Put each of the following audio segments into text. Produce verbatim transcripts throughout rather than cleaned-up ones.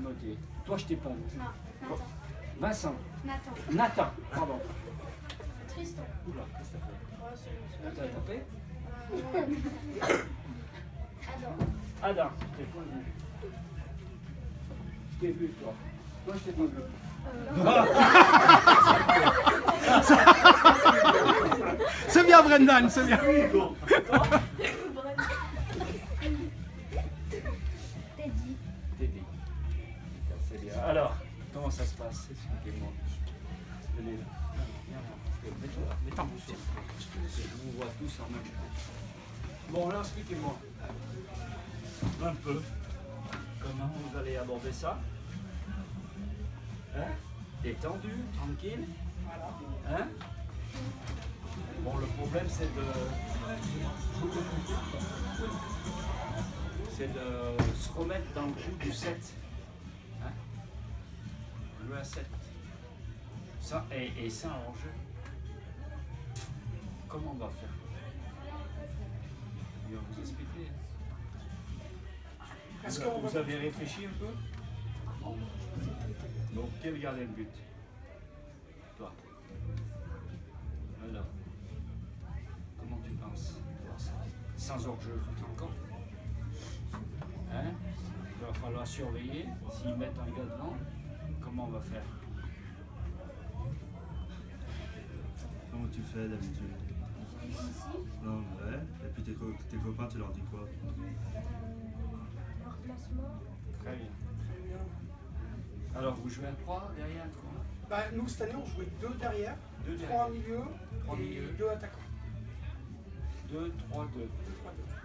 noté. Toi, je t'ai pas noté. Non, Nathan. Vincent. Nathan. Nathan, pardon. Tristan. Oula, qu'est-ce que t'as fait? Oh, c'est- T'as tapé? Euh, Adam. Adam, je t'ai pas vu. Je t'ai vu, toi. Toi, je t'ai pas vu. C'est bien, Brendan, c'est bien. Teddy. Teddy. C'est bien. Alors, comment ça se passe? Expliquez-moi. Venez là. Mets-toi là. Mets-toi sur. Je vous vois tous en même temps. Bon, alors, expliquez-moi. Un peu. Comment vous allez aborder ça? Hein? Détendu, tranquille. Hein? Bon, le problème, c'est de... C'est de se remettre dans le coup du sept. Hein? Le A sept. Ça, et, et ça en jeu. Comment on va faire? Il va vous expliquer. Est-ce Vous, qu'on vous va- avez réfléchi un peu? Donc, quel garde le but? Toi. Alors, comment tu penses? Sans hors-jeu tout encore? Hein? Il va falloir surveiller. S'ils mettent un gars devant, comment on va faire? Comment tu fais d'habitude? Non, ouais. Et puis tes, co tes copains, tu leur dis quoi? Remplacement. Très bien. Alors, vous jouez à trois derrière toi? Bah, nous, cette année, on jouait deux derrière, Deux trois derrière. au milieu Trois et milieux. deux attaquants. deux, trois, deux. Deux, trois, deux.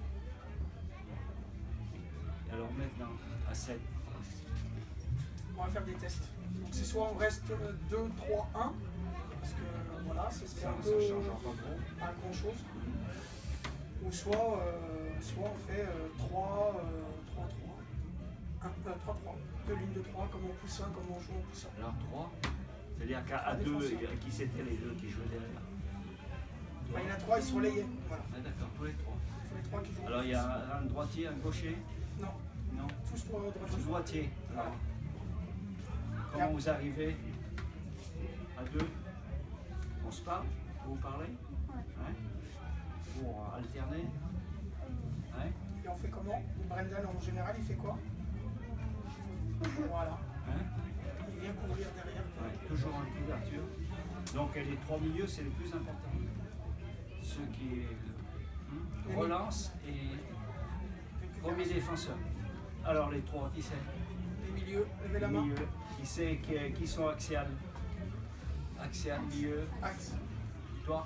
Alors maintenant, à sept. On va faire des tests. Donc, c'est soit on reste deux, trois, un, parce que euh, voilà, c'est Ça un ne peu changera pas trop. pas grand chose. Ou soit, euh, soit on fait euh, trois, trois, trois. un, trois, trois. Deux lignes de trois, comme on pousse un, comme on joue en pousse un. Alors trois. C'est-à-dire qu'à à Trois deux, défenseurs. qui c'était les deux qui jouaient derrière? Bah, il y en a trois, ils se relayaient. Voilà. Ah, d'accord, tous les trois. Il faut les trois qui jouent. Alors il y a un droitier, un gaucher? Non, Non. tous trois droitiers. Tous droitiers. Voilà. Alors, comment vous arrivez à deux? On se parle? Vous parlez? Ouais. Pour alterner? Ouais. Et on fait comment? Brendan, en général, il fait quoi? Voilà. Hein? Il vient couvrir derrière. Ouais, toujours en couverture. Donc les trois milieux, c'est le plus important. Ceux qui hein, relancent et premier défenseur. Alors les trois, qui c'est? Les milieux, levez la Les main. milieux. Qui c'est qui, qui sont axiales? Axial, milieu. Axe. Toi?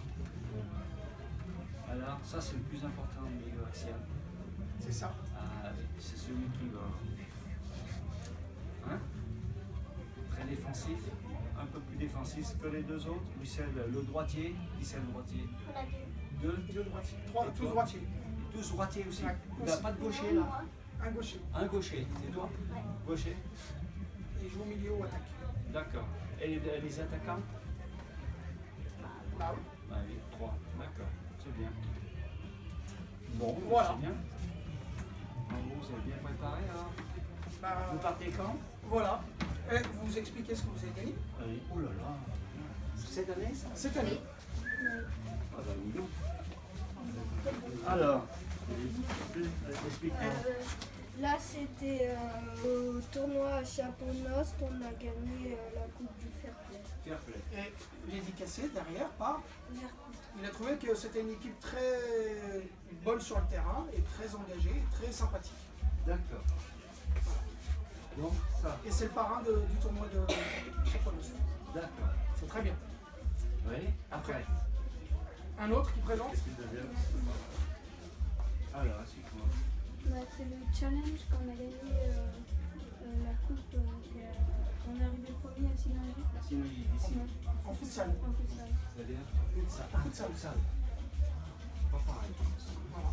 Alors ça c'est le plus important, le milieu axial. C'est ça. Ah, c'est celui qui va. Hein? Très défensif, un peu plus défensif que les deux autres. Lui c'est le, le droitier, qui c'est le droitier? On a deux. Deux? Deux droitiers. Trois, Et tous toi? droitiers. Tous droitiers aussi. Ouais. Il n'y a pas de gaucher là? Un gaucher. Un gaucher, c'est toi? Gaucher? Et il joue au milieu ou attaque. D'accord. Et les, les attaquants? Bah oui. Bah oui, trois. D'accord, c'est bien. Bon, Voilà. c'est bien. En gros, vous avez bien préparé alors? Bah, Vous partez quand? voilà. Et vous expliquez ce que vous avez gagné Oui. Oh là là. Cette année ça? cette année. Ah bah dis donc. Alors, explique-moi. Euh, là, c'était euh, au tournoi à Chapeau-Nost. On a gagné euh, la Coupe du Fair Play. Fair play. Et dédicacé derrière par. Vercoute. Il a trouvé que c'était une équipe très bonne sur le terrain et très engagée et très sympathique. D'accord. Donc ça. Et c'est le parrain de- du tournoi de Chapeau-Nost. D'accord. C'est très bien. Oui. Après. Un autre qui présente. Qu'est-ce qu'il devient? Alors, explique-moi. Bah, c'est le challenge qu'on a gagné euh, euh, la Coupe. euh, et, euh, on est arrivé premier à Synergie. Sinon, il- ici. En futsal. En futsal. C'est-à-dire futsal. Ah, Futsal. futsal. Pas pareil. Voilà.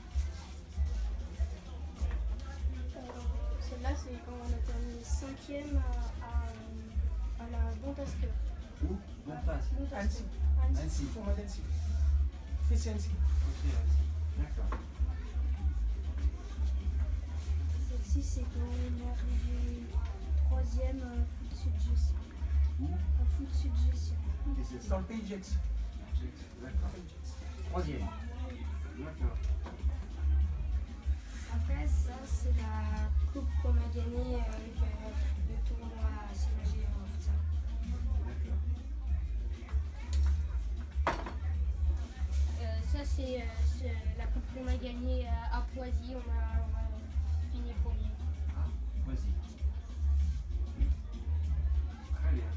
Euh, Celle-là, c'est quand on a terminé cinquième à, à, à la Bontasqueur. Où? Bon passe. Annecy. Annecy. Annecy. Tournoi d'Annecy. F C Annecy. Ok, Annecy. D'accord. Celle-ci, c'est quand on est arrivé foot suggestion. Qu'est-ce que c'est Dans ça? le pays de Jets. D'accord. Troisième. D'accord. Après, ça, c'est la coupe qu'on a gagnée avec euh, le tournoi à Synergie en futsal. D'accord. Euh, ça, c'est euh, c'est la coupe qu'on a gagnée euh, à Poisy. On a, on a fini premier. Ah, vas-y. Très bien.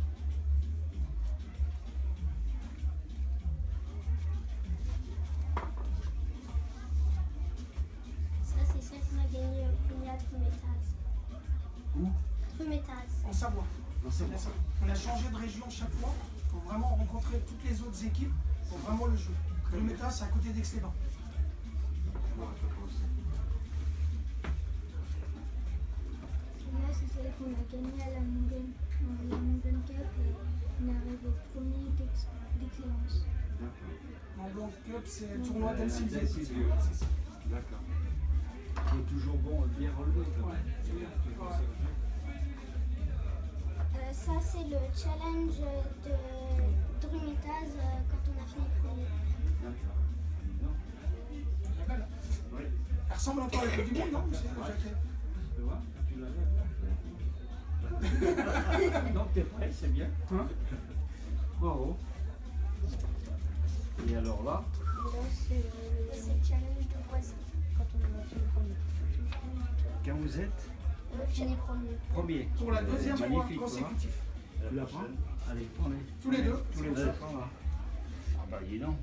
Ça, c'est celle qu'on a gagnée au premier à Trumétaz. Où? Trumétaz. En Savoie. Non, c'est On bon. a- On a changé de région chaque fois pour vraiment rencontrer toutes les autres équipes pour vraiment le jeu. Le méta, c'est à côté d'Aix-les-Bains. Je vois à peu près où Là, c'est celle qu'on a gagnée à la Mongaine, la Mongaine Cup et on est arrivé premier d'ex- d'excellence. c'est. D'accord. En Blanc Cup, c'est le tournoi d'El Silvio. Del Silvio. C'est ça. D'accord. C'est toujours bon, bien relevé quand même. Ouais. C'est bien. Ouais. Euh, ça, c'est le challenge de Drumétaz euh, quand on a fini premier. D'accord. Non. Elle est belle, hein. Oui. Elle ressemble un peu à la Coupe du Monde, non monsieur Jacquet? Tu vois, quand tu l'avais. Donc t'es prêt, c'est bien. Hein? Bravo. Et alors là, Et là, c'est le, c'est le challenge de Poisy quand on a fini premier. quand vous êtes On a fini premier. premier. Pour la deuxième fois Magnifique, consécutive. Tu la prends? Allez, prends-les. Tous les deux. Tous les deux. Prends-la. Ah bah dis donc.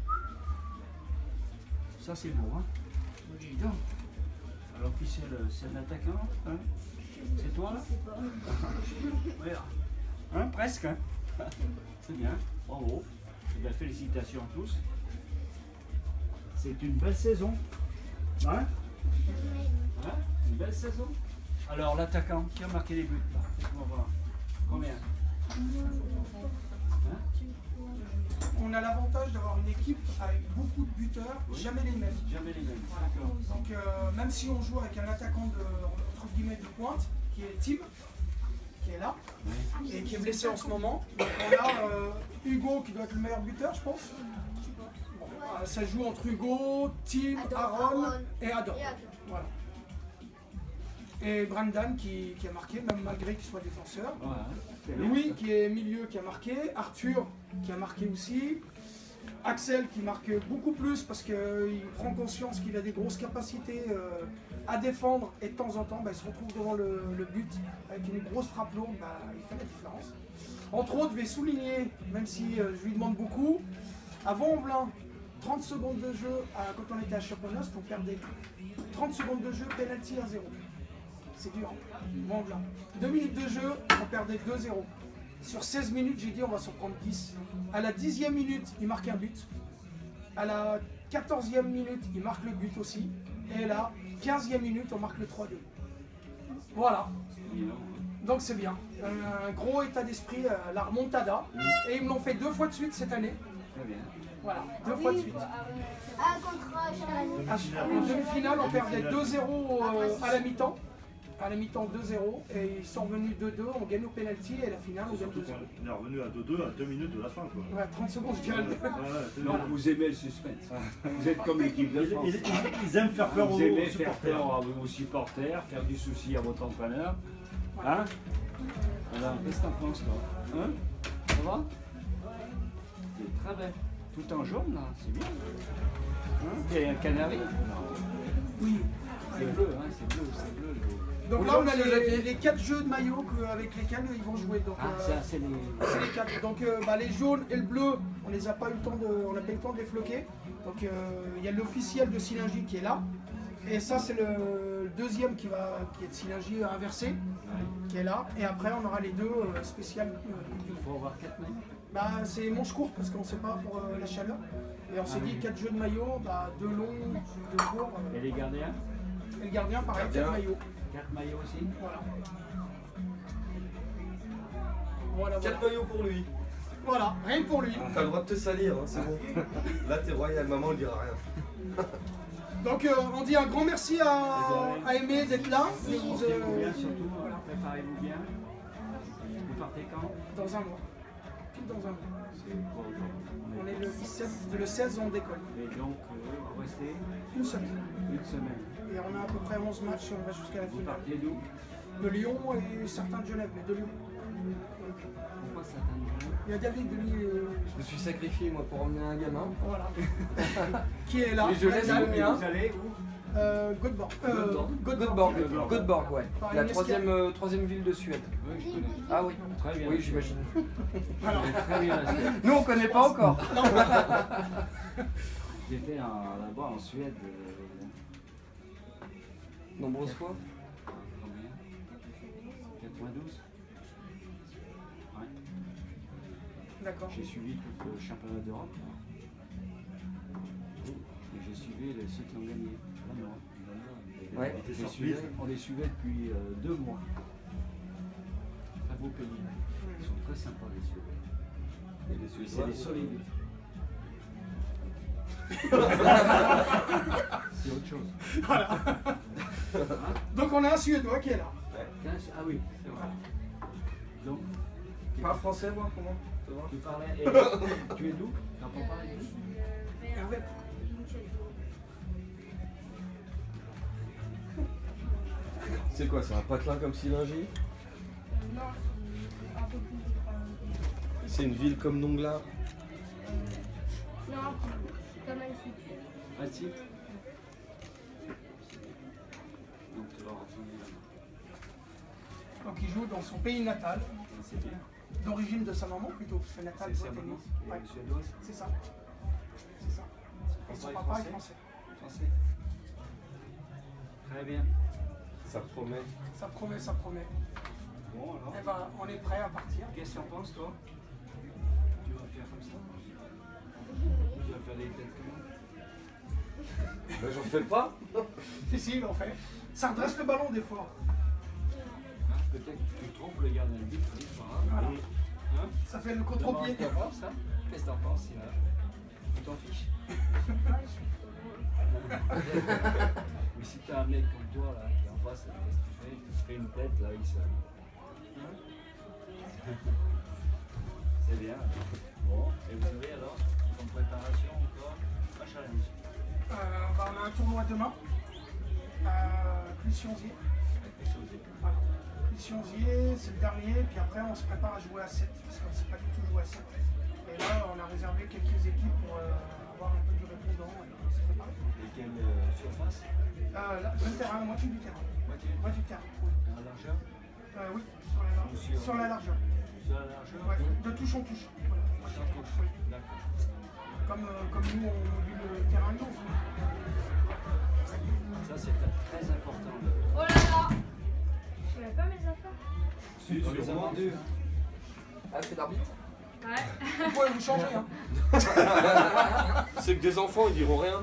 Ça c'est beau, hein? Dis donc. Alors qui c'est le, c'est l'attaquant? Hein? C'est toi là? Regarde. Hein, presque, hein? C'est bien, bravo. Eh bien, félicitations à tous. C'est une belle saison. Hein? Hein? Une belle saison. Alors l'attaquant, qui a marqué les buts là? Faites-moi voir. Combien? Hein? On a l'avantage d'avoir une équipe avec beaucoup de buteurs, Oui. jamais les mêmes. Jamais les mêmes. Voilà. D'accord. Donc euh, même si on joue avec un attaquant de, entre guillemets de pointe, qui est Tim, qui est là, Oui. et qui est blessé en ce moment. Donc on a euh, Hugo qui doit être le meilleur buteur, je pense. Bon, euh, ça joue entre Hugo, Tim, Adam, Aaron Aaron. et Adam. Et Adam. Voilà. Et Brandon qui, qui a marqué, même malgré qu'il soit défenseur. Voilà. C'est bien, Louis ça. qui est milieu qui a marqué, Arthur qui a marqué aussi, Axel qui marque beaucoup plus parce qu'il prend conscience qu'il a des grosses capacités euh, à défendre et de temps en temps bah, il se retrouve devant le, le but avec une grosse frappe lourde, bah, il fait la différence. Entre autres, je vais souligner, même si euh, je lui demande beaucoup, à Vaux-en-Velin, trente secondes de jeu, à- quand on était à Chaponnost, on perdait trente secondes de jeu, penalty à zéro. C'est dur, hein. Vaux-en-Velin. deux minutes de jeu, on perdait deux zéro. Sur seize minutes, j'ai dit on va s'en prendre dix. À la dixième minute, il marque un but. À la quatorzième minute, il marque le but aussi. Et là, quinzième minute, on marque le trois deux. Voilà. Dis donc. Donc c'est bien. Un gros état d'esprit, euh, la remontada. Et ils me l'ont fait deux fois de suite cette année. Très bien. Voilà, deux fois de suite. Ah, contre Charles. À- En demi-finale, on perdait deux zéro euh, à la mi-temps. À la mi-temps deux zéro. Et ils sont revenus deux deux. On gagne au pénalty. Et la finale, on gagne Surtout deux zéro. qu'on est revenu à deux deux à deux minutes de la fin, quoi. Ouais, trente secondes, je Ouais, gagne. ouais, c'est Donc bien. vous aimez le suspense. Vous êtes comme l'équipe de Ils, France. ils- ils- ils aiment faire peur aux, Vous aimez aux faire supporters. peur à vos supporters, faire du souci à votre entraîneur. Hein? Alors, qu'est-ce que t'en penses, toi? Hein? Ça va? C'est très bien. Tout en jaune, là, c'est bien. Hein? T'es un canari? Non. Oui. C'est bleu, hein, c'est bleu, c'est bleu. le- Donc là, on a les, les quatre jeux de maillot que- avec lesquels ils vont jouer. Donc, Ah, euh, ça, c'est les. c'est les quatre. Donc euh, bah, les jaunes et le bleu, on les a pas eu le temps de, on n'a pas eu le temps de les floquer. Donc euh, il y a l'officiel de Synergie qui est là. Et ça c'est le, le deuxième qui va, qui est de Synergie inversé, qui est là. Et après on aura les deux euh, spéciales. euh, Il faut avoir quatre maillots. bah, c'est manche courte parce qu'on ne sait pas pour euh, la chaleur. Et on s'est dit quatre jeux de maillot, bah, deux longs, deux courts. euh, Et les gardiens? et le gardien pareil, quatre maillots. Quatre maillots aussi? Voilà. Voilà, voilà. quatre maillots pour lui. Voilà, rien que pour lui. T'as le droit de te salir, hein, c'est bon. Là, t'es royal, maman, elle dira rien. Donc euh, on dit un grand merci à, à Aimé d'être là. Et vous, euh, Portez-vous bien surtout, voilà, préparez-vous bien. Vous partez quand? dans un mois. pile dans un an. C'est quoi aujourd'hui? On est le dix-sept, le seize, on décolle. Et donc, euh, vous restez Une semaine. une semaine. Et on a à peu près onze matchs, on va jusqu'à la Vous finale. partez d'où? De Lyon et certains de Genève, mais de Lyon. Pourquoi ça t'intéresse? Il y a David, lui, euh, Je me suis sacrifié moi pour emmener un gamin. voilà, qui est là. Et je laisse David, le mien. Vous allez où? Euh, Göteborg. Euh, Göteborg, Göteborg. Göteborg, ouais. Par La une troisième, euh, troisième ville de Suède. Oui, je connais. Ah oui, Très bien. oui, j'imagine. Voilà. Très bien. Nous, on connaît pas encore. J'étais en- là-bas en Suède. euh, Nombreuses fois. Combien? quatre-vingt-douze. Ouais. D'accord. J'ai suivi tout le championnat d'Europe. Et j'ai suivi les, ceux qui ont gagné. Vraiment. Ouais. On les suivait, on les suivait depuis euh, deux mois. Très beau pays. Ils sont très sympas les Suédois. Et les C'est Suédois, des solides. C'est autre chose. Donc on a un Suédois qui est là. quinze Ah oui, c'est vrai. Donc, Tu parles français, moi, comment? tu parlais. Et, tu es d'où? T'entends parler d'où? Hervé. C'est quoi, c'est un patelin comme Silingy? Non, c'est un peu plus grand. C'est une ville comme Nongla? Non, comme Annecy. Annecy. Donc tu vas retourner là-bas. Donc il joue dans son pays natal, C'est bien. d'origine de sa maman plutôt, parce que natal C'est doit sa maman tennis. qui Ouais, est suédoise. c'est ça. C'est ça. Et son papa est français. Français. Très bien. Ça promet. Ça promet, ça promet. Bon alors. Eh ben, on est prêt à partir. Qu'est-ce que tu en penses toi? Tu vas faire comme ça? Tu vas faire les têtes comment? Ben j'en fais pas. Si, si, il en fait. Ça redresse le ballon des fois. Hein, peut-être que tu trompes le gardien de but, c'est pas grave. Voilà. Et, hein? Ça fait le contre-pied. T'en penses ça? Qu'est-ce que t'en penses Sylvain? Tu t'en fiches? Mais si t'as un mec comme toi là, qui est en face, qu'est-ce que tu fais? Tu fais une tête là, il se... Hein? C'est bien. Bon, et vous avez alors, en préparation encore, un challenge. Euh, bah, on a un tournoi demain à Clussionzier. Voilà. Clussionzier, c'est le dernier, puis après on se prépare à jouer à sept, parce qu'on ne sait pas du tout jouer à sept. Et là, on a réservé quelques équipes pour euh, avoir un peu du répondant et se préparer. Et quelle euh, surface? Euh, là, le terrain, moitié du terrain. Moitié? Moitié du terrain, oui. La largeur? Euh, oui, sur la, lar- Sur- sur la largeur. Sur la largeur? Ouais, de touche en touche. Voilà, moitié Sur en touche, oui. D'accord. Comme, euh, comme nous, on module le terrain nous. Ça c'est très important. de- Oh là là! Je n'avais pas mes affaires. On les a vendus. Hein. Ah, c'est l'arbitre? Ouais. Vous pouvez vous changer, hein. C'est que des enfants, ils diront rien.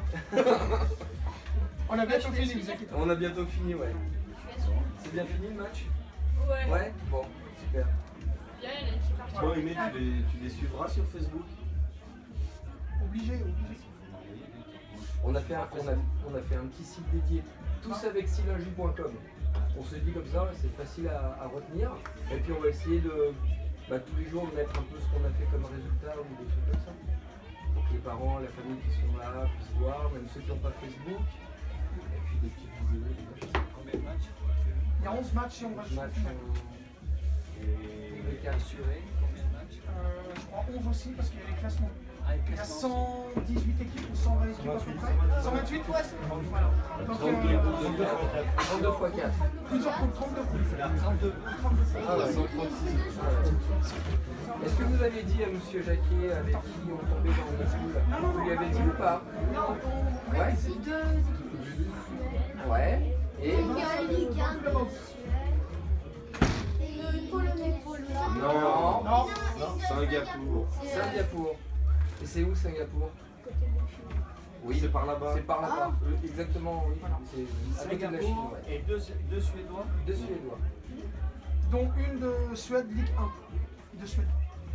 On a bientôt fini, vous inquiétez pas. On a bientôt fini, ouais. C'est bien fini le match? Ouais. Ouais? Bon, super. Bien, elle est partie. Toi, Aimé, tu les, tu les suivras sur Facebook? Obligé, obligé. On a fait un, on a, on a fait un petit site dédié, tous avec silingy point com. On se dit comme ça, c'est facile à, à retenir. Et puis on va essayer de, bah, tous les jours de mettre un peu ce qu'on a fait comme résultat ou des trucs comme ça. Pour que les parents, la famille qui sont là puissent voir, même ceux qui n'ont pas Facebook. Et puis des petites vidéos, des trucs comme ça. Combien de matchs? Il y a onze matchs et on va jusqu'au Match, final. Et les assurés, combien de matchs? Euh, je crois onze aussi parce qu'il y a les classements. Ah, Il y a cent dix-huit équipes ou cent vingt équipes à peu près. cent vingt-huit? Ouais, c'est bon. Voilà. Donc, euh, trente-deux fois quatre. plusieurs pour trente-deux poules. trente-deux. Ah ouais, cent trente-six. Est-ce que vous avez dit à Monsieur Jacquet avec qui on tombait dans le school? Vous lui avez dit ou pas? Non, Ouais. C'est deux équipes de Suède. Ouais. Et Il y a Ligue un de Suède. Et Pologne Pologne. Non. non. Singapour. Singapour. Et c'est où Singapour? Oui, C'est par là-bas. c'est par là-bas. Euh, Exactement, oui. C'est à côté de la Chine, Singapour ouais. et deux, deux Suédois. Deux Suédois. Dont une de Suède, Ligue un. De Suède.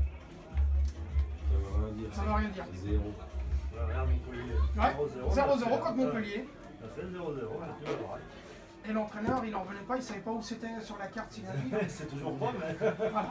Ça veut rien dire. Ça ne veut rien dire. Zéro. Ouais, zéro zéro contre Montpellier. Ça fait zéro zéro, c'est tout. Et l'entraîneur, il n'en venait pas, il ne savait pas où c'était sur la carte Synergie. C'est toujours pas, mais. Voilà.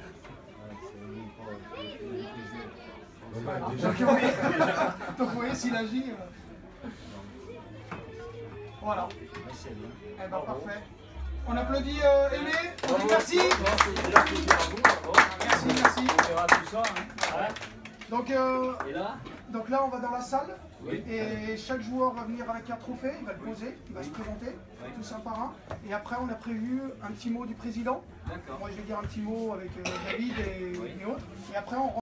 Voilà, Donc, déjà. vous voyez, donc vous voyez, Synergie. euh, Voilà. Ouais, c'est bien. Eh ben parfait. On applaudit euh, Aimé, on dit merci. Déjà plaisir à vous, bravo. Merci, merci. On verra tout ça. Hein. Ouais. Donc, euh, Et là donc là, on va dans la salle. Oui. Et chaque joueur va venir avec un trophée, il va le poser, il va se présenter, tous un par un. Et après, on a prévu un petit mot du président. D'accord. Moi, je vais dire un petit mot avec euh, David et, Oui. et autres. Et après, on